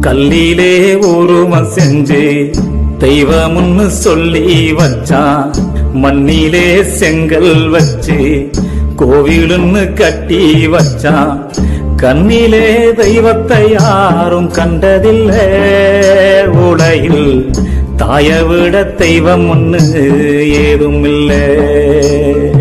கல்லிலே உருவம் செஞ்சு தெய்வம்னு சொல்லி வச்சான். மண்ணிலே செங்கல் வச்சு கோவிலுன்னு கட்டி வச்சான். கண்ணிலே தெய்வத்தை யாரும் கண்டதில்லை. உலகில் தாயை விட தெய்வம் ஒண்ணு ஏதும் இல்லை.